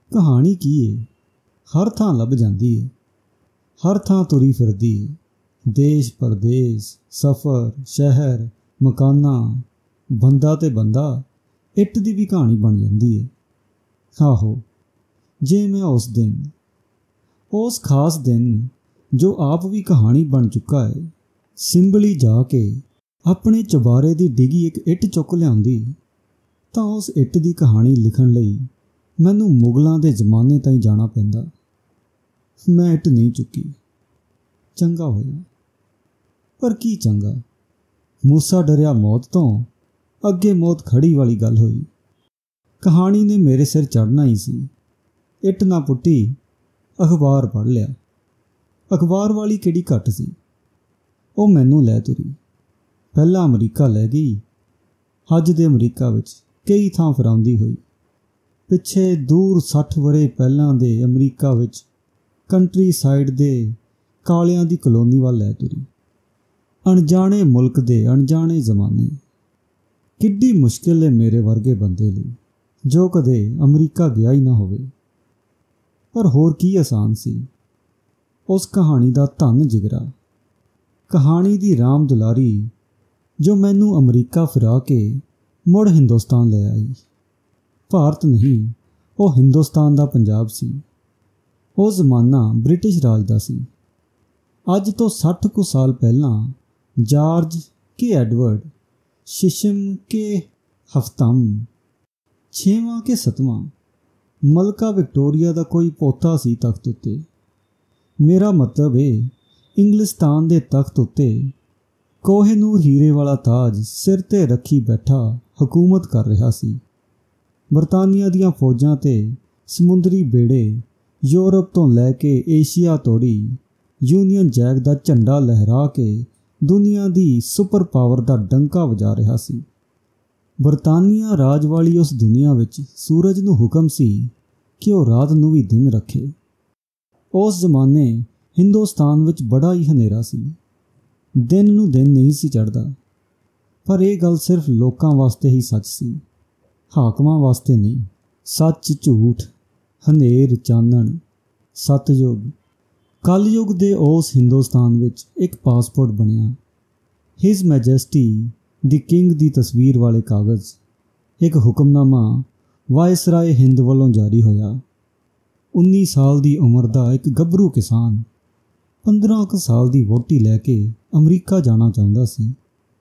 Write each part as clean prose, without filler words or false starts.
ਕਹਾਣੀ ਕੀ ਹੈ? ਹਰ ਥਾਂ ਲੱਭ ਜਾਂਦੀ ਹੈ, ਹਰ ਥਾਂ ਤੁਰੀ ਫਿਰਦੀ ਹੈ। ਦੇਸ਼ ਪਰਦੇਸ, ਸਫ਼ਰ, ਸ਼ਹਿਰ, ਮਕਾਨਾਂ, ਬੰਦਾ ਤੇ ਬੰਦਾ, ਇੱਟ ਦੀ ਵੀ ਕਹਾਣੀ ਬਣ ਜਾਂਦੀ ਹੈ। ਆਹੋ, ਜੇ ਮੈਂ ਉਸ ਖਾਸ ਦਿਨ ਜੋ ਆਪ ਵੀ ਕਹਾਣੀ ਬਣ ਚੁੱਕਾ ਹੈ, ਸਿੰਬਲੀ ਜਾ ਕੇ ਆਪਣੇ ਚੁਬਾਰੇ ਦੀ ਡਿੱਗੀ ਇੱਕ ਇੱਟ ਚੁੱਕ ਲਿਆਉਂਦੀ, ਤਾਂ ਉਸ ਇੱਟ ਦੀ ਕਹਾਣੀ ਲਿਖਣ ਲਈ ਮੈਨੂੰ ਮੁਗਲਾਂ ਦੇ ਜ਼ਮਾਨੇ ਤਾਈਂ ਜਾਣਾ ਪੈਂਦਾ। ਮੈਂ ਇੱਟ ਨਹੀਂ ਚੁੱਕੀ। ਚੰਗਾ ਹੋਇਆ। ਪਰ ਕੀ ਚੰਗਾ? ਮੂਸਾ ਡਰਿਆ ਮੌਤ ਤੋਂ, ਅੱਗੇ ਮੌਤ ਖੜੀ ਵਾਲੀ ਗੱਲ ਹੋਈ। ਕਹਾਣੀ ਨੇ ਮੇਰੇ ਸਿਰ ਚੜ੍ਹਨਾ ਹੀ ਸੀ। ਇੱਟ ਨਾ ਪੁੱਟੀ, ਅਖਬਾਰ ਪੜ੍ਹ ਲਿਆ। ਅਖਬਾਰ ਵਾਲੀ ਕਿਹੜੀ ਘੱਟ ਸੀ। ਉਹ ਮੈਨੂੰ ਲੈ ਤੁਰੀ। ਪਹਿਲਾਂ ਅਮਰੀਕਾ ਲੈ ਗਈ। ਹੱਜ ਦੇ ਅਮਰੀਕਾ ਵਿੱਚ ਕਈ ਥਾਂ ਫਿਰਾਉਂਦੀ ਹੋਈ। ਪਿੱਛੇ ਦੂਰ 60 ਵਰ੍ਹੇ ਪਹਿਲਾਂ ਦੇ ਅਮਰੀਕਾ ਵਿੱਚ ਕੰਟਰੀ ਸਾਈਡ ਦੇ ਕਾਲਿਆਂ ਦੀ ਕਲੋਨੀ ਵੱਲ ਲੈ ਤੁਰੀ। ਅਣਜਾਣੇ ਮੁਲਕ ਦੇ ਅਣਜਾਣੇ ਜ਼ਮਾਨੇ। ਕਿੱਡੀ ਮੁਸ਼ਕਿਲ ਹੈ ਮੇਰੇ ਵਰਗੇ ਬੰਦੇ ਲਈ ਜੋ ਕਦੇ ਅਮਰੀਕਾ ਗਿਆ ਹੀ ਨਾ ਹੋਵੇ। ਪਰ ਹੋਰ ਕੀ ਆਸਾਨ ਸੀ। ਉਸ ਕਹਾਣੀ ਦਾ ਧਨ ਜਿਗਰਾ, ਕਹਾਣੀ ਦੀ ਰਾਮ ਦੁਲਾਰੀ ਜੋ ਮੈਨੂੰ ਅਮਰੀਕਾ ਫਿਰਾ ਕੇ ਮੁੜ ਹਿੰਦੁਸਤਾਨ ਲੈ ਆਈ। ਭਾਰਤ ਨਹੀਂ, ਉਹ ਹਿੰਦੁਸਤਾਨ ਦਾ ਪੰਜਾਬ ਸੀ। ਉਹ ਜ਼ਮਾਨਾ ਬ੍ਰਿਟਿਸ਼ ਰਾਜ ਦਾ ਸੀ। ਅੱਜ ਤੋਂ 60 ਕੁ ਸਾਲ ਪਹਿਲਾਂ ਜਾਰਜ ਕੇ ਐਡਵਰਡ, ਸ਼ਿਸ਼ਮ ਕੇ ਹਫਤਮ, 6ਵਾਂ ਕਿ 7ਵਾਂ ਮਲਕਾ ਵਿਕਟੋਰੀਆ ਦਾ ਕੋਈ ਪੋਤਾ ਸੀ ਤਖਤ ਉੱਤੇ। ਮੇਰਾ ਮਤਲਬ ਇਹ, ਇੰਗਲਿਸਤਾਨ ਦੇ ਤਖਤ ਉੱਤੇ ਕੋਹਿਨੂਰ ਹੀਰੇ ਵਾਲਾ ਤਾਜ ਸਿਰ 'ਤੇ ਰੱਖੀ ਬੈਠਾ ਹਕੂਮਤ ਕਰ ਰਿਹਾ ਸੀ। ਬਰਤਾਨੀਆ ਦੀਆਂ ਫੌਜਾਂ ਤੇ ਸਮੁੰਦਰੀ ਬੇੜੇ ਯੂਰਪ ਤੋਂ ਲੈ ਕੇ ਏਸ਼ੀਆ ਤੋੜੀ ਯੂਨੀਅਨ ਜੈਕ ਦਾ ਝੰਡਾ ਲਹਿਰਾ ਕੇ ਦੁਨੀਆ ਦੀ ਸੁਪਰ ਪਾਵਰ ਦਾ ਡੰਕਾ ਵਜਾ ਰਿਹਾ ਸੀ। ਬਰਤਾਨੀਆ ਰਾਜ ਵਾਲੀ ਉਸ ਦੁਨੀਆ ਵਿੱਚ ਸੂਰਜ ਨੂੰ ਹੁਕਮ ਸੀ ਕਿ ਉਹ ਰਾਤ ਨੂੰ ਵੀ ਦਿਨ ਰੱਖੇ। ਉਸ ਜ਼ਮਾਨੇ ਹਿੰਦੁਸਤਾਨ ਵਿੱਚ ਬੜਾ ਹੀ ਹਨੇਰਾ ਸੀ। ਦਿਨ ਨੂੰ ਦਿਨ ਨਹੀਂ ਸੀ ਚੜ੍ਹਦਾ। ਪਰ ਇਹ ਗੱਲ ਸਿਰਫ ਲੋਕਾਂ ਵਾਸਤੇ ਹੀ ਸੱਚ ਸੀ, ਹਾਕਮਾਂ ਵਾਸਤੇ ਨਹੀਂ। ਸੱਚ ਝੂਠ, ਹਨੇਰ ਚਾਨਣ, ਸਤਯੁਗ ਕਲਯੁਗ ਦੇ ਉਸ ਹਿੰਦੁਸਤਾਨ ਵਿੱਚ ਇੱਕ ਪਾਸਪੋਰਟ ਬਣਿਆ। ਹਿਜ਼ ਮੈਜੈਸਟੀ ਦੀ ਕਿੰਗ ਦੀ ਤਸਵੀਰ ਵਾਲੇ ਕਾਗਜ਼। ਇੱਕ ਹੁਕਮਨਾਮਾ ਵਾਇਸਰਾਏ ਹਿੰਦ ਵੱਲੋਂ ਜਾਰੀ ਹੋਇਆ। 19 ਸਾਲ ਦੀ ਉਮਰ ਦਾ ਇੱਕ ਗੱਭਰੂ ਕਿਸਾਨ 15 ਕੁ ਸਾਲ ਦੀ ਵਹੁਟੀ ਲੈ ਕੇ ਅਮਰੀਕਾ ਜਾਣਾ ਚਾਹੁੰਦਾ ਸੀ।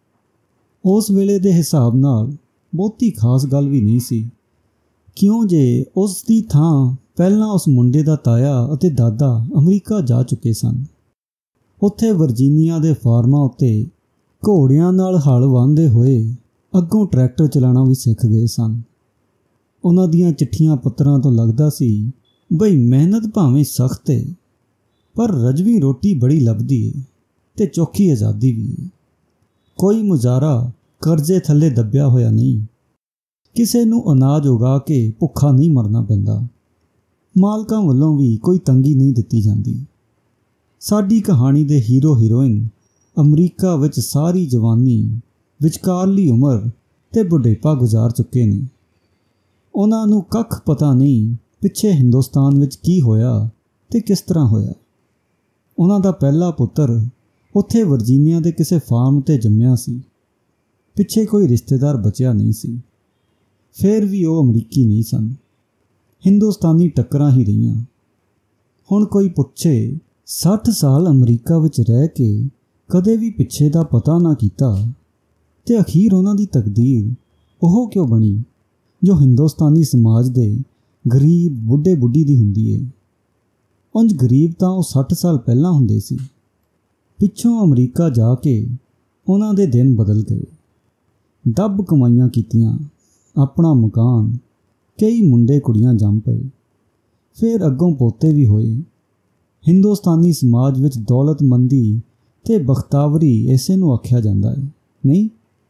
ਉਸ ਵੇਲੇ ਦੇ ਹਿਸਾਬ ਨਾਲ ਬਹੁਤੀ ਖਾਸ ਗੱਲ ਵੀ ਨਹੀਂ ਸੀ, ਕਿਉਂ ਜੇ ਉਸ ਦੀ ਥਾਂ ਪਹਿਲਾਂ ਉਸ ਮੁੰਡੇ ਦਾ ਤਾਇਆ ਅਤੇ ਦਾਦਾ ਅਮਰੀਕਾ ਜਾ ਚੁੱਕੇ ਸਨ। ਉੱਥੇ ਵਰਜੀਨੀਆ ਦੇ ਫਾਰਮਾਂ ਉੱਤੇ ਘੋੜਿਆਂ ਨਾਲ ਹਲ ਵਾਹੁੰਦੇ ਹੋਏ ਅੱਗੋਂ ਟਰੈਕਟਰ ਚਲਾਉਣਾ ਵੀ ਸਿੱਖ ਗਏ ਸਨ। ਉਹਨਾਂ ਦੀਆਂ ਚਿੱਠੀਆਂ ਪੱਤਰਾਂ ਤੋਂ ਲੱਗਦਾ ਸੀ ਬਈ ਮਿਹਨਤ ਭਾਵੇਂ ਸਖਤ ਹੈ, ਪਰ ਰਜਵੀਂ ਰੋਟੀ ਬੜੀ ਲੱਭਦੀ ਹੈ ਅਤੇ ਚੋਖੀ ਆਜ਼ਾਦੀ ਵੀ ਹੈ। ਕੋਈ ਮੁਜ਼ਾਰਾ ਕਰਜ਼ੇ ਥੱਲੇ ਦੱਬਿਆ ਹੋਇਆ ਨਹੀਂ। ਕਿਸੇ ਨੂੰ ਅਨਾਜ ਉਗਾ ਕੇ ਭੁੱਖਾ ਨਹੀਂ ਮਰਨਾ ਪੈਂਦਾ। ਮਾਲਕਾਂ ਵੱਲੋਂ ਵੀ ਕੋਈ ਤੰਗੀ ਨਹੀਂ ਦਿੱਤੀ ਜਾਂਦੀ। ਸਾਡੀ ਕਹਾਣੀ ਦੇ ਹੀਰੋ ਹੀਰੋਇਨ ਅਮਰੀਕਾ ਵਿੱਚ ਸਾਰੀ ਜਵਾਨੀ, ਵਿਚਕਾਰਲੀ ਉਮਰ ਅਤੇ ਬੁਢੇਪਾ ਗੁਜ਼ਾਰ ਚੁੱਕੇ ਨੇ। ਉਹਨਾਂ ਨੂੰ ਕੱਖ ਪਤਾ ਨਹੀਂ ਪਿੱਛੇ ਹਿੰਦੁਸਤਾਨ ਵਿੱਚ ਕੀ ਹੋਇਆ ਅਤੇ ਕਿਸ ਤਰ੍ਹਾਂ ਹੋਇਆ। ਉਹਨਾਂ ਦਾ ਪਹਿਲਾ ਪੁੱਤਰ ਉੱਥੇ ਵਰਜੀਨੀਆ ਦੇ ਕਿਸੇ ਫਾਰਮ 'ਤੇ ਜੰਮਿਆ ਸੀ। ਪਿੱਛੇ ਕੋਈ ਰਿਸ਼ਤੇਦਾਰ ਬਚਿਆ ਨਹੀਂ ਸੀ। ਫਿਰ ਵੀ ਉਹ ਅਮਰੀਕੀ ਨਹੀਂ ਸਨ। ਹਿੰਦੁਸਤਾਨੀ ਟੱਕਰਾਂ ਹੀ ਰਹੀਆਂ। ਹੁਣ ਕੋਈ ਪੁੱਛੇ 60 ਸਾਲ ਅਮਰੀਕਾ ਵਿੱਚ ਰਹਿ ਕੇ ਕਦੇ ਵੀ ਪਿੱਛੇ ਦਾ ਪਤਾ ਨਾ ਕੀਤਾ ਅਤੇ ਅਖੀਰ ਉਹਨਾਂ ਦੀ ਤਕਦੀਰ ਉਹ ਕਿਉਂ ਬਣੀ ਜੋ ਹਿੰਦੁਸਤਾਨੀ ਸਮਾਜ ਦੇ ਗਰੀਬ ਬੁੱਢੇ ਬੁੱਢੀ ਦੀ ਹੁੰਦੀ ਹੈ। ਉਂਝ ਗਰੀਬ ਤਾਂ ਉਹ 60 ਸਾਲ ਪਹਿਲਾਂ ਹੁੰਦੇ ਸੀ। ਪਿੱਛੋਂ ਅਮਰੀਕਾ ਜਾ ਕੇ ਉਹਨਾਂ ਦੇ ਦਿਨ ਬਦਲ ਗਏ। ਦੱਬ ਕਮਾਈਆਂ ਕੀਤੀਆਂ, ਆਪਣਾ ਮਕਾਨ, ਕਈ ਮੁੰਡੇ ਕੁੜੀਆਂ ਜੰਮ ਪਏ। ਫਿਰ ਅੱਗੋਂ ਪੋਤੇ ਵੀ ਹੋਏ। ਹਿੰਦੁਸਤਾਨੀ ਸਮਾਜ ਵਿੱਚ ਦੌਲਤਮੰਦੀ ਅਤੇ ਬਖਤਾਵਰੀ ਇਸੇ ਨੂੰ ਆਖਿਆ ਜਾਂਦਾ ਹੈ, ਨਹੀਂ?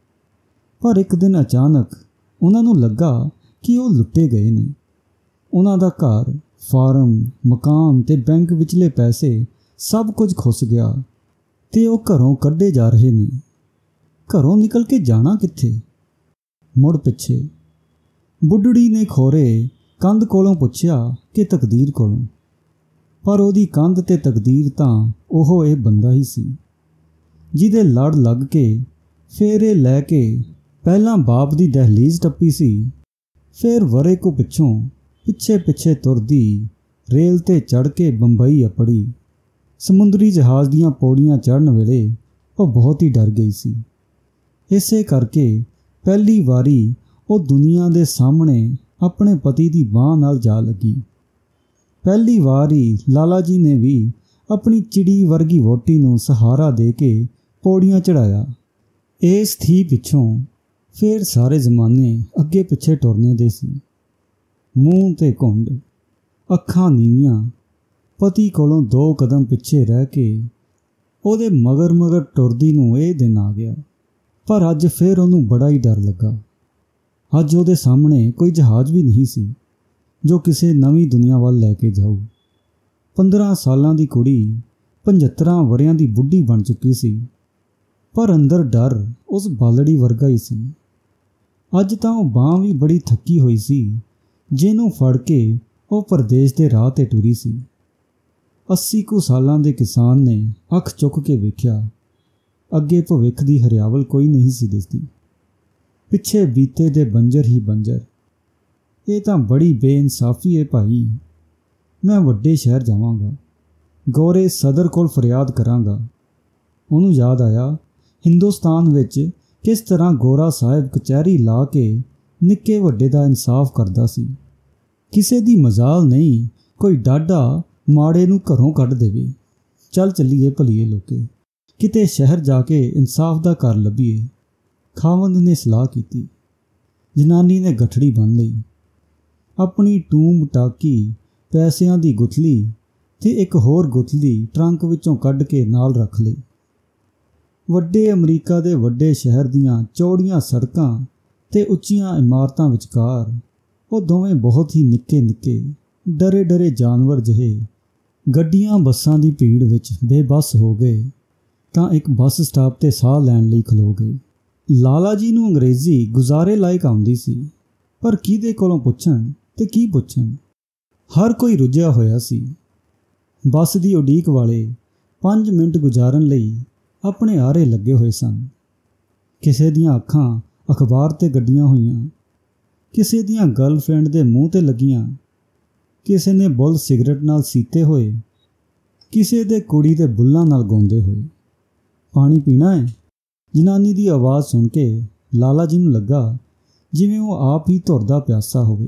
ਪਰ ਇੱਕ ਦਿਨ ਅਚਾਨਕ ਉਹਨਾਂ ਨੂੰ ਲੱਗਾ ਕਿ ਉਹ ਲੁੱਟੇ ਗਏ ਨੇ। ਉਹਨਾਂ ਦਾ ਘਰ, ਫਾਰਮ, ਮਕਾਨ ਅਤੇ ਬੈਂਕ ਵਿਚਲੇ ਪੈਸੇ ਸਭ ਕੁਝ ਖੁੱਸ ਗਿਆ ਅਤੇ ਉਹ ਘਰੋਂ ਕੱਢੇ ਜਾ ਰਹੇ ਨੇ। ਘਰੋਂ ਨਿਕਲ ਕੇ ਜਾਣਾ ਕਿੱਥੇ? ਮੁੜ ਪਿੱਛੇ। ਬੁੱਢੜੀ ਨੇ ਖੋਰੇ ਕੰਧ ਕੋਲੋਂ ਪੁੱਛਿਆ ਕਿ ਤਕਦੀਰ ਕੋਲੋਂ, ਪਰ ਉਹਦੀ ਕੰਧ ਤੇ ਤਕਦੀਰ ਤਾਂ ਉਹ ਇਹ ਬੰਦਾ ਹੀ ਸੀ ਜਿਹਦੇ ਲੜ ਲੱਗ ਕੇ ਫੇਰੇ ਲੈ ਕੇ ਪਹਿਲਾਂ ਬਾਪ ਦੀ ਦਹਿਲੀਜ਼ ਟੱਪੀ ਸੀ, ਫਿਰ ਵਰੇ ਕੋ ਪਿੱਛੋਂ ਪਿੱਛੇ ਪਿੱਛੇ ਤੁਰਦੀ ਰੇਲ 'ਤੇ ਚੜ੍ਹ ਕੇ ਬੰਬਈ ਅਪੜੀ। ਸਮੁੰਦਰੀ ਜਹਾਜ਼ ਦੀਆਂ ਪੌੜੀਆਂ ਚੜ੍ਹਨ ਵੇਲੇ ਉਹ ਬਹੁਤ ਹੀ ਡਰ ਗਈ ਸੀ। ਇਸੇ ਕਰਕੇ ਪਹਿਲੀ ਵਾਰੀ ਉਹ ਦੁਨੀਆ ਦੇ ਸਾਹਮਣੇ ਆਪਣੇ ਪਤੀ ਦੀ ਬਾਂਹ ਨਾਲ ਜਾ ਲੱਗੀ। ਪਹਿਲੀ ਵਾਰ ਹੀ ਲਾਲਾ ਜੀ ਨੇ ਵੀ ਆਪਣੀ ਚਿੜੀ ਵਰਗੀ ਵਹੁਟੀ ਨੂੰ ਸਹਾਰਾ ਦੇ ਕੇ ਪੌੜੀਆਂ ਚੜ੍ਹਾਇਆ। ਇਸ ਥੀ ਪਿੱਛੋਂ ਫਿਰ ਸਾਰੇ ਜ਼ਮਾਨੇ ਅੱਗੇ ਪਿੱਛੇ ਟੁਰਨੇ ਦੇ ਸੀ। ਮੂੰਹ 'ਤੇ ਘੁੰਡ, ਅੱਖਾਂ ਨੀਵੀਆਂ, ਪਤੀ ਕੋਲੋਂ 2 ਕਦਮ ਪਿੱਛੇ ਰਹਿ ਕੇ ਉਹਦੇ ਮਗਰ ਮਗਰ ਟੁਰਦੀ ਨੂੰ ਇਹ ਦਿਨ ਆ ਗਿਆ। ਪਰ ਅੱਜ ਫਿਰ ਉਹਨੂੰ ਬੜਾ ਹੀ ਡਰ ਲੱਗਾ। ਅੱਜ ਉਹਦੇ ਸਾਹਮਣੇ ਕੋਈ ਜਹਾਜ਼ ਵੀ ਨਹੀਂ ਸੀ ਜੋ ਕਿਸੇ ਨਵੀਂ ਦੁਨੀਆ ਵੱਲ ਲੈ ਕੇ ਜਾਊ। 15 ਸਾਲਾਂ ਦੀ ਕੁੜੀ 75 ਵਰਿਆਂ ਦੀ ਬੁੱਢੀ ਬਣ ਚੁੱਕੀ ਸੀ, ਪਰ ਅੰਦਰ ਡਰ ਉਸ ਬਾਲੜੀ ਵਰਗਾ ਹੀ ਸੀ। ਅੱਜ ਤਾਂ ਉਹ ਬਾਂਹ ਵੀ ਬੜੀ ਥੱਕੀ ਹੋਈ ਸੀ, ਜਿਹਨੂੰ ਫੜ ਕੇ ਉਹ ਪਰਦੇਸ ਦੇ ਰਾਹ 'ਤੇ ਟੁਰੀ ਸੀ। 80 ਕੁ ਸਾਲਾਂ ਦੇ ਕਿਸਾਨ ਨੇ ਅੱਖ ਚੁੱਕ ਕੇ ਵੇਖਿਆ, ਅੱਗੇ ਭਵਿੱਖ ਦੀ ਹਰਿਆਵਲ ਕੋਈ ਨਹੀਂ ਸੀ ਦਿਸਦੀ। ਪਿੱਛੇ ਬੀਤੇ ਦੇ ਬੰਜਰ ਹੀ ਬੰਜਰ। ਇਹ ਤਾਂ ਬੜੀ ਬੇਇਨਸਾਫੀ ਹੈ ਭਾਈ। ਮੈਂ ਵੱਡੇ ਸ਼ਹਿਰ ਜਾਵਾਂਗਾ, ਗੋਰੇ ਸਦਰ ਕੋਲ ਫਰਿਆਦ ਕਰਾਂਗਾ। ਉਹਨੂੰ ਯਾਦ ਆਇਆ ਹਿੰਦੁਸਤਾਨ ਵਿੱਚ ਕਿਸ ਤਰ੍ਹਾਂ ਗੋਰਾ ਸਾਹਿਬ ਕਚਹਿਰੀ ਲਾ ਕੇ ਨਿੱਕੇ ਵੱਡੇ ਦਾ ਇਨਸਾਫ ਕਰਦਾ ਸੀ। ਕਿਸੇ ਦੀ ਮਜ਼ਾਲ ਨਹੀਂ ਕੋਈ ਡਾਢਾ ਮਾੜੇ ਨੂੰ ਘਰੋਂ ਕੱਢ ਦੇਵੇ। ਚੱਲ ਚੱਲੀਏ ਭਲੀਏ ਲੋਕੇ, ਕਿਤੇ ਸ਼ਹਿਰ ਜਾ ਕੇ ਇਨਸਾਫ ਦਾ ਘਰ ਲੱਭੀਏ। ਖਾਵੰਦ ਨੇ ਸਲਾਹ ਕੀਤੀ। ਜਨਾਨੀ ਨੇ ਗਠੜੀ ਬੰਨ੍ਹ ਲਈ। ਆਪਣੀ ਟੂਮ ਟਾਕੀ, ਪੈਸਿਆਂ ਦੀ ਗੁਥਲੀ ਤੇ ਇੱਕ ਹੋਰ ਗੁਥਲੀ ਟਰੰਕ ਵਿੱਚੋਂ ਕੱਢ ਕੇ ਨਾਲ ਰੱਖ ਲਈ। ਵੱਡੇ ਅਮਰੀਕਾ ਦੇ ਵੱਡੇ ਸ਼ਹਿਰ ਦੀਆਂ ਚੌੜੀਆਂ ਸੜਕਾਂ ਤੇ ਉੱਚੀਆਂ ਇਮਾਰਤਾਂ ਵਿਚਕਾਰ ਉਹ ਦੋਵੇਂ ਬਹੁਤ ਹੀ ਨਿੱਕੇ ਨਿੱਕੇ ਡਰੇ ਡਰੇ ਜਾਨਵਰ ਜਿਹੇ ਗੱਡੀਆਂ ਬੱਸਾਂ ਦੀ ਭੀੜ ਵਿੱਚ ਬੇਬਸ ਹੋ ਗਏ ਤਾਂ ਇੱਕ ਬੱਸ ਸਟਾਪ 'ਤੇ ਸਾਹ ਲੈਣ ਲਈ ਖਲੋ ਗਏ। ਲਾਲਾ ਜੀ ਨੂੰ ਅੰਗਰੇਜ਼ੀ ਗੁਜ਼ਾਰੇ ਲਾਇਕ ਆਉਂਦੀ ਸੀ, ਪਰ ਕਿਹਦੇ ਕੋਲੋਂ ਪੁੱਛਣ ਤੇ ਕੀ ਪੁੱਛਣ। ਹਰ ਕੋਈ ਰੁੱਝਿਆ ਹੋਇਆ ਸੀ। ਬੱਸ ਦੀ ਉਡੀਕ ਵਾਲੇ 5 ਮਿੰਟ ਗੁਜ਼ਾਰਨ ਲਈ ਆਪਣੇ ਆਰੇ ਲੱਗੇ ਹੋਏ ਸਨ। ਕਿਸੇ ਦੀਆਂ ਅੱਖਾਂ ਅਖਬਾਰ 'ਤੇ ਗੱਡੀਆਂ ਹੋਈਆਂ, ਕਿਸੇ ਦੀਆਂ ਗਰਲਫ੍ਰੈਂਡ ਦੇ ਮੂੰਹ 'ਤੇ ਲੱਗੀਆਂ, ਕਿਸੇ ਨੇ ਬੁੱਲ ਸਿਗਰਟ ਨਾਲ ਸੀਤੇ ਹੋਏ, ਕਿਸੇ ਦੇ ਕੁੜੀ ਦੇ ਬੁੱਲਾਂ ਨਾਲ ਗਾਉਂਦੇ ਹੋਏ। ਪਾਣੀ ਪੀਣਾ ਹੈ? ਜਨਾਨੀ ਦੀ ਆਵਾਜ਼ ਸੁਣ ਕੇ ਲਾਲਾ ਜੀ ਨੂੰ ਲੱਗਾ ਜਿਵੇਂ ਉਹ ਆਪ ਹੀ ਧੁਰਦਾ ਪਿਆਸਾ ਹੋਵੇ।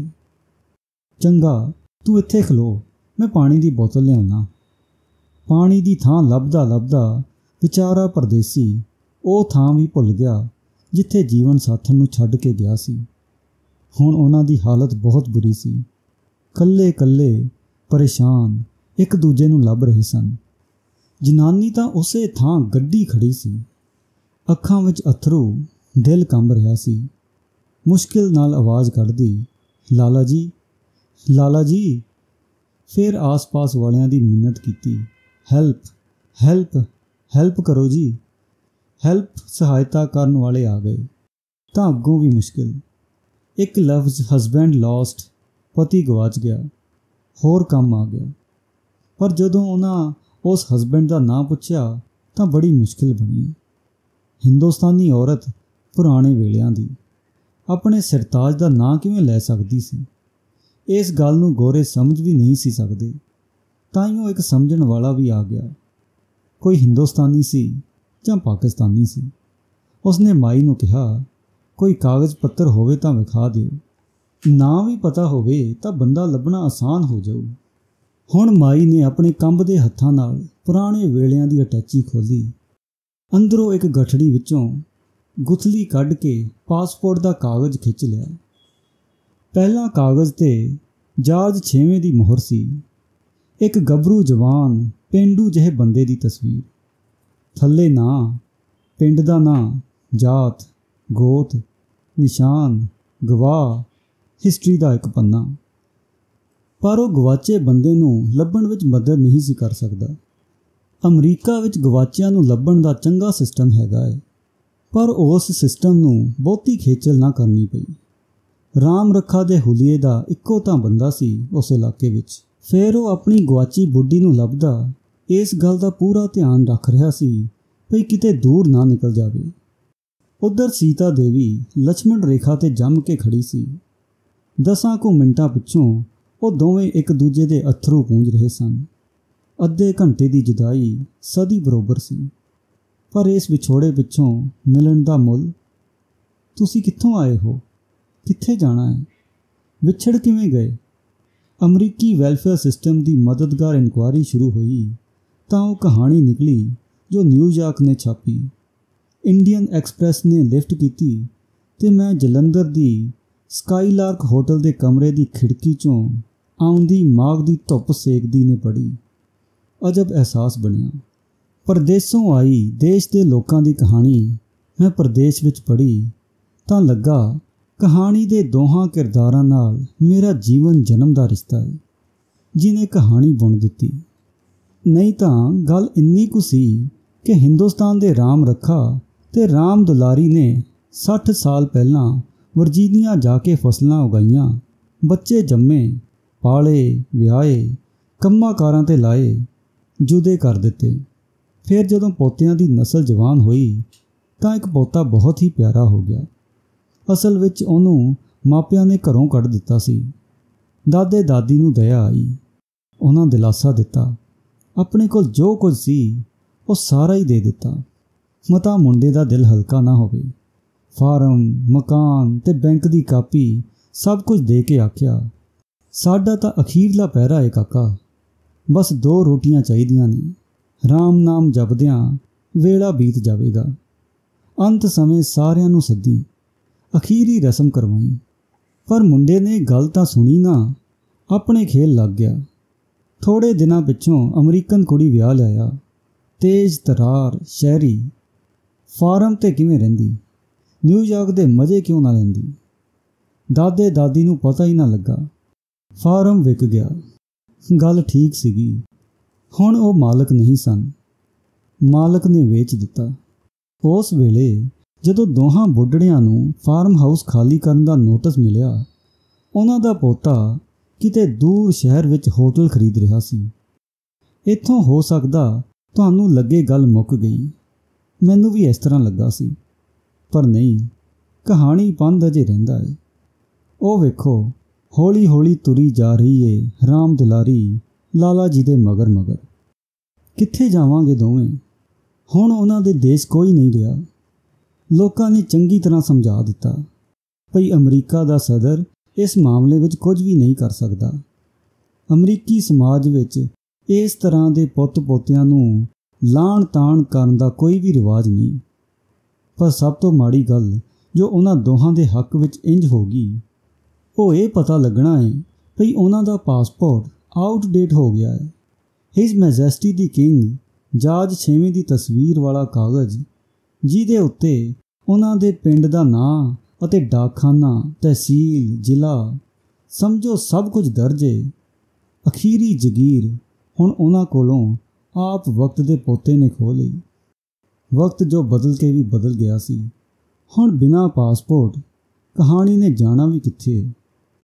ਚੰਗਾ, ਤੂੰ ਇੱਥੇ ਖਲੋ, ਮੈਂ ਪਾਣੀ ਦੀ ਬੋਤਲ ਲਿਆਉਣਾ। ਪਾਣੀ ਦੀ ਥਾਂ ਲੱਭਦਾ ਲੱਭਦਾ ਵਿਚਾਰਾ ਪਰਦੇਸੀ ਉਹ ਥਾਂ ਵੀ ਭੁੱਲ ਗਿਆ ਜਿੱਥੇ ਜੀਵਨ ਸਾਥਣ ਨੂੰ ਛੱਡ ਕੇ ਗਿਆ ਸੀ। ਹੁਣ ਉਹਨਾਂ ਦੀ ਹਾਲਤ ਬਹੁਤ ਬੁਰੀ ਸੀ। ਇਕੱਲੇ ਇਕੱਲੇ ਪਰੇਸ਼ਾਨ ਇੱਕ ਦੂਜੇ ਨੂੰ ਲੱਭ ਰਹੇ ਸਨ। ਜਨਾਨੀ ਤਾਂ ਉਸੇ ਥਾਂ ਗੱਡੀ ਖੜੀ ਸੀ, ਅੱਖਾਂ ਵਿੱਚ ਅਥਰੂ, ਦਿਲ ਕੰਬ ਰਿਹਾ ਸੀ। ਮੁਸ਼ਕਿਲ ਨਾਲ ਆਵਾਜ਼ ਕੱਢਦੀ, ਲਾਲਾ ਜੀ, ਲਾਲਾ ਜੀ। ਫਿਰ ਆਸ-ਪਾਸ ਵਾਲਿਆਂ ਦੀ ਮਿੰਨਤ ਕੀਤੀ, ਹੈਲਪ ਹੈਲਪ ਹੈਲਪ ਕਰੋ ਜੀ, ਹੈਲਪ। ਸਹਾਇਤਾ ਕਰਨ ਵਾਲੇ ਆ ਗਏ ਤਾਂ ਅੱਗੋਂ ਵੀ ਮੁਸ਼ਕਿਲ। ਇੱਕ ਲਫ਼ਜ਼ ਹਸਬੈਂਡ ਲੌਸਟ, ਪਤੀ ਗਵਾਚ ਗਿਆ, ਹੋਰ ਕੰਮ ਆ ਗਿਆ। ਪਰ ਜਦੋਂ ਉਹਨਾਂ ਉਸ ਹਸਬੈਂਡ ਦਾ ਨਾਂ ਪੁੱਛਿਆ ਤਾਂ ਬੜੀ ਮੁਸ਼ਕਿਲ ਬਣੀ। ਹਿੰਦੁਸਤਾਨੀ ਔਰਤ ਪੁਰਾਣੇ ਵੇਲਿਆਂ ਦੀ ਆਪਣੇ ਸਰਤਾਜ ਦਾ ਨਾਂ ਕਿਵੇਂ ਲੈ ਸਕਦੀ ਸੀ? ਇਸ ਗੱਲ ਨੂੰ ਗੋਰੇ ਸਮਝ ਵੀ ਨਹੀਂ ਸੀ ਸਕਦੇ। ਤਾਈਓ ਇੱਕ ਸਮਝਣ ਵਾਲਾ ਵੀ ਆ ਗਿਆ। ਕੋਈ ਹਿੰਦੁਸਤਾਨੀ ਸੀ ਜਾਂ ਪਾਕਿਸਤਾਨੀ ਸੀ। ਉਸਨੇ ਮਾਈ ਨੂੰ ਕਿਹਾ, ਕੋਈ ਕਾਗਜ਼ ਪੱਤਰ ਹੋਵੇ ਤਾਂ ਵਿਖਾ ਦਿਓ। ਨਾਂ ਵੀ ਪਤਾ ਹੋਵੇ ਤਾਂ ਬੰਦਾ ਲੱਭਣਾ ਆਸਾਨ ਹੋ ਜਾਊ। ਹੁਣ ਮਾਈ ਨੇ ਆਪਣੇ ਕੰਬਦੇ ਹੱਥਾਂ ਨਾਲ ਪੁਰਾਣੇ ਵੇਲਿਆਂ ਦੀ ਅਟੈਚੀ ਖੋਲ੍ਹੀ। ਅੰਦਰੋਂ ਇੱਕ ਗਠੜੀ ਵਿੱਚੋਂ ਗੁਥਲੀ ਕੱਢ ਕੇ ਪਾਸਪੋਰਟ ਦਾ ਕਾਗਜ਼ ਖਿੱਚ ਲਿਆ। ਪਹਿਲਾਂ ਕਾਗਜ਼ 'ਤੇ ਜਾਰਜ 6ਵੇਂ ਦੀ ਮੋਹਰ ਸੀ। ਇੱਕ ਗੱਭਰੂ ਜਵਾਨ ਪੇਂਡੂ ਜਿਹੇ ਬੰਦੇ ਦੀ ਤਸਵੀਰ। ਥੱਲੇ ਨਾਂ, ਪਿੰਡ ਦਾ ਨਾਂ, ਜਾਤ, ਗੋਤ, ਨਿਸ਼ਾਨ, ਗਵਾਹ, ਹਿਸਟਰੀ ਦਾ ਇੱਕ ਪੰਨਾ। ਪਰ ਉਹ ਗਵਾਚੇ ਬੰਦੇ ਨੂੰ ਲੱਭਣ ਵਿੱਚ ਮਦਦ ਨਹੀਂ ਸੀ ਕਰ ਸਕਦਾ। ਅਮਰੀਕਾ ਵਿੱਚ ਗਵਾਚਿਆਂ ਨੂੰ ਲੱਭਣ ਦਾ ਚੰਗਾ ਸਿਸਟਮ ਹੈਗਾ ਹੈ, ਪਰ ਉਸ ਸਿਸਟਮ ਨੂੰ ਬਹੁਤੀ ਖੇਚਲ ਨਾ ਕਰਨੀ ਪਈ। ਰਾਮ ਰੱਖਾ ਦੇ ਹੁਲੀਏ ਦਾ ਇੱਕੋ ਤਾਂ ਬੰਦਾ ਸੀ ਉਸ ਇਲਾਕੇ ਵਿੱਚ। ਫਿਰ ਉਹ ਆਪਣੀ ਗੁਆਚੀ ਬੁੱਢੀ ਨੂੰ ਲੱਭਦਾ ਇਸ ਗੱਲ ਦਾ ਪੂਰਾ ਧਿਆਨ ਰੱਖ ਰਿਹਾ ਸੀ ਭਈ ਕਿਤੇ ਦੂਰ ਨਾ ਨਿਕਲ ਜਾਵੇ। ਉੱਧਰ ਸੀਤਾ ਦੇਵੀ ਲਛਮਣ ਰੇਖਾ 'ਤੇ ਜੰਮ ਕੇ ਖੜੀ ਸੀ। 10 ਕੁ ਮਿੰਟਾਂ ਪਿੱਛੋਂ ਉਹ ਦੋਵੇਂ ਇੱਕ ਦੂਜੇ ਦੇ ਅੱਥਰੂ ਪੂੰਝ ਰਹੇ ਸਨ। ਅੱਧੇ ਘੰਟੇ ਦੀ ਜੁਦਾਈ ਸਦੀ ਬਰੋਬਰ ਸੀ, ਪਰ ਇਸ ਵਿਛੋੜੇ ਪਿੱਛੋਂ ਮਿਲਣ ਦਾ ਮੁੱਲ। ਤੁਸੀਂ ਕਿੱਥੋਂ ਆਏ ਹੋ? ਕਿੱਥੇ ਜਾਣਾ ਹੈ? ਵਿਛੜ ਕਿਵੇਂ ਗਏ? ਅਮਰੀਕੀ ਵੈਲਫੇਅਰ ਸਿਸਟਮ ਦੀ ਮਦਦਗਾਰ ਇਨਕੁਆਇਰੀ ਸ਼ੁਰੂ ਹੋਈ ਤਾਂ ਉਹ ਕਹਾਣੀ ਨਿਕਲੀ ਜੋ ਨਿਊਯਾਰਕ ਨੇ ਛਾਪੀ। ਇੰਡੀਅਨ ਐਕਸਪ੍ਰੈਸ ਨੇ ਲਿਫਟ ਕੀਤੀ ਤੇ ਮੈਂ ਜਲੰਧਰ ਦੀ ਸਕਾਈਲਾਰਕ ਹੋਟਲ ਦੇ ਕਮਰੇ ਦੀ ਖਿੜਕੀ 'ਚੋਂ ਆਉਂਦੀ ਮਾਘ ਦੀ ਧੁੱਪ ਸੇਕਦੀ ਨੇ ਪੜ੍ਹੀ। ਅਜਬ ਅਹਿਸਾਸ ਬਣਿਆ। ਪਰਦੇਸੋਂ ਆਈ ਦੇਸ਼ ਦੇ ਲੋਕਾਂ ਦੀ ਕਹਾਣੀ ਮੈਂ ਪਰਦੇਸ ਵਿੱਚ ਪੜ੍ਹੀ ਤਾਂ ਲੱਗਾ ਕਹਾਣੀ ਦੇ ਦੋਹਾਂ ਕਿਰਦਾਰਾਂ ਨਾਲ ਮੇਰਾ ਜੀਵਨ ਜਨਮ ਦਾ ਰਿਸ਼ਤਾ ਹੈ, ਜਿਹਨੇ ਕਹਾਣੀ ਬੁਣ ਦਿੱਤੀ। ਨਹੀਂ ਤਾਂ ਗੱਲ ਇੰਨੀ ਕੁ ਸੀ ਕਿ ਹਿੰਦੁਸਤਾਨ ਦੇ ਰਾਮ ਰੱਖਾ ਤੇ ਰਾਮ ਦੁਲਾਰੀ ਨੇ 60 ਸਾਲ ਪਹਿਲਾਂ ਵਰਜੀਨੀਆ ਜਾ ਕੇ ਫਸਲਾਂ ਉਗਾਈਆਂ, ਬੱਚੇ ਜੰਮੇ, ਪਾਲੇ, ਵਿਆਹੇ, ਕੰਮਾਂ ਕਾਰਾਂ 'ਤੇ ਲਾਏ, ਜੁਦੇ ਕਰ ਦਿੱਤੇ। ਫਿਰ ਜਦੋਂ ਪੋਤਿਆਂ ਦੀ ਨਸਲ ਜਵਾਨ ਹੋਈ ਤਾਂ ਇੱਕ ਪੋਤਾ ਬਹੁਤ ਹੀ ਪਿਆਰਾ ਹੋ ਗਿਆ। ਅਸਲ ਵਿੱਚ ਉਹਨੂੰ ਮਾਪਿਆਂ ਨੇ ਘਰੋਂ ਕੱਢ ਦਿੱਤਾ ਸੀ। ਦਾਦੇ ਦਾਦੀ ਨੂੰ ਦਇਆ ਆਈ, ਉਹਨਾਂ ਦਿਲਾਸਾ ਦਿੱਤਾ, ਆਪਣੇ ਕੋਲ ਜੋ ਕੁਝ ਸੀ ਉਹ ਸਾਰਾ ਹੀ ਦੇ ਦਿੱਤਾ। ਮਤਾ ਮੁੰਡੇ ਦਾ ਦਿਲ ਹਲਕਾ ਨਾ ਹੋਵੇ। ਫਾਰਮ, ਮਕਾਨ ਤੇ ਬੈਂਕ ਦੀ ਕਾਪੀ ਸਭ ਕੁਝ ਦੇ ਕੇ ਆਖਿਆ, ਸਾਡਾ ਤਾਂ ਅਖੀਰਲਾ ਪਹਿਰਾ ਏ ਕਾਕਾ, ਬਸ 2 ਰੋਟੀਆਂ ਚਾਹੀਦੀਆਂ ਨੇ। ਰਾਮ ਨਾਮ ਜਪਦਿਆਂ ਵੇਲਾ ਬੀਤ ਜਾਵੇਗਾ। ਅੰਤ ਸਮੇਂ ਸਾਰਿਆਂ ਨੂੰ ਸੱਦੀ, ਅਖੀਰੀ ਰਸਮ ਕਰਵਾਈ। ਪਰ ਮੁੰਡੇ ਨੇ ਗੱਲ ਤਾਂ ਸੁਣੀ ਨਾ, ਆਪਣੇ ਖੇਲ ਲੱਗ ਗਿਆ। ਥੋੜ੍ਹੇ ਦਿਨਾਂ ਪਿੱਛੋਂ ਅਮਰੀਕਨ ਕੁੜੀ ਵਿਆਹ ਲਿਆਇਆ, ਤੇਜ਼ ਤਰਾਰ, ਸ਼ਹਿਰੀ। ਫਾਰਮ 'ਤੇ ਕਿਵੇਂ ਰਹਿੰਦੀ, ਨਿਊਯਾਰਕ ਦੇ ਮਜ਼ੇ ਕਿਉਂ ਨਾ ਲੈਂਦੀ। ਦਾਦੇ ਦਾਦੀ ਨੂੰ ਪਤਾ ਹੀ ਨਾ ਲੱਗਾ। ਫਾਰਮ ਵਿਕ ਗਿਆ। ਗੱਲ ਠੀਕ ਸੀਗੀ। ਹੁਣ ਉਹ ਮਾਲਕ ਨਹੀਂ ਸਨ, ਮਾਲਕ ਨੇ ਵੇਚ ਦਿੱਤਾ। ਉਸ ਵੇਲੇ ਜਦੋਂ ਦੋਹਾਂ ਬੁੱਢੜਿਆਂ ਨੂੰ ਫਾਰਮ ਹਾਊਸ ਖਾਲੀ ਕਰਨ ਦਾ ਨੋਟਿਸ ਮਿਲਿਆ, ਉਹਨਾਂ ਦਾ ਪੋਤਾ ਕਿਤੇ ਦੂਰ ਸ਼ਹਿਰ ਵਿੱਚ ਹੋਟਲ ਖਰੀਦ ਰਿਹਾ ਸੀ। ਇੱਥੋਂ ਹੋ ਸਕਦਾ ਤੁਹਾਨੂੰ ਲੱਗੇ ਗੱਲ ਮੁੱਕ ਗਈ। ਮੈਨੂੰ ਵੀ ਇਸ ਤਰ੍ਹਾਂ ਲੱਗਾ ਸੀ, ਪਰ ਨਹੀਂ, ਕਹਾਣੀ ਪੰਧ ਅਜੇ ਰਹਿੰਦਾ ਏ। ਉਹ ਵੇਖੋ ਹੌਲੀ ਹੌਲੀ ਤੁਰੀ ਜਾ ਰਹੀ ਏ ਰਾਮ ਦੁਲਾਰੀ ਲਾਲਾ ਜੀ ਦੇ ਮਗਰ ਮਗਰ। ਕਿੱਥੇ ਜਾਵਾਂਗੇ ਦੋਵੇਂ? ਹੁਣ ਉਹਨਾਂ ਦੇ ਦੇਸ਼ ਕੋਈ ਨਹੀਂ ਰਿਹਾ। ਲੋਕਾਂ ਨੇ ਚੰਗੀ ਤਰ੍ਹਾਂ ਸਮਝਾ ਦਿੱਤਾ ਭਈ ਅਮਰੀਕਾ ਦਾ ਸਦਰ ਇਸ ਮਾਮਲੇ ਵਿੱਚ ਕੁਝ ਵੀ ਨਹੀਂ ਕਰ ਸਕਦਾ। ਅਮਰੀਕੀ ਸਮਾਜ ਵਿੱਚ ਇਸ ਤਰ੍ਹਾਂ ਦੇ ਪੁੱਤ ਪੋਤਿਆਂ ਨੂੰ ਲਾਣ ਤਾਣ ਕਰਨ ਦਾ ਕੋਈ ਵੀ ਰਿਵਾਜ ਨਹੀਂ। ਪਰ ਸਭ ਤੋਂ ਮਾੜੀ ਗੱਲ ਜੋ ਉਹਨਾਂ ਦੋਹਾਂ ਦੇ ਹੱਕ ਵਿੱਚ ਇੰਜ ਹੋ ਗਈ, ਉਹ ਇਹ ਪਤਾ ਲੱਗਣਾ ਹੈ ਭਈ ਉਹਨਾਂ ਦਾ ਪਾਸਪੋਰਟ ਆਊਟਡੇਟ ਹੋ ਗਿਆ ਹੈ। ਹਿਜ਼ ਮੈਜੈਸਟੀ ਦੀ ਕਿੰਗ ਜਾਰਜ 6ਵੇਂ ਦੀ ਤਸਵੀਰ ਵਾਲਾ ਕਾਗਜ਼, ਜਿਹਦੇ ਉੱਤੇ ਉਹਨਾਂ ਦੇ ਪਿੰਡ ਦਾ ਨਾਂ ਅਤੇ ਡਾਕਖਾਨਾ, ਤਹਿਸੀਲ, ਜ਼ਿਲ੍ਹਾ, ਸਮਝੋ ਸਭ ਕੁਝ ਦਰਜ ਏ। ਅਖੀਰੀ ਜਗੀਰ ਹੁਣ ਉਹਨਾਂ ਕੋਲੋਂ ਆਪ ਵਕਤ ਦੇ ਪੋਤੇ ਨੇ ਖੋਹ ਲਈ। ਵਕਤ ਜੋ ਬਦਲ ਕੇ ਵੀ ਬਦਲ ਗਿਆ ਸੀ। ਹੁਣ ਬਿਨਾਂ ਪਾਸਪੋਰਟ ਕਹਾਣੀ ਨੇ ਜਾਣਾ ਵੀ ਕਿੱਥੇ?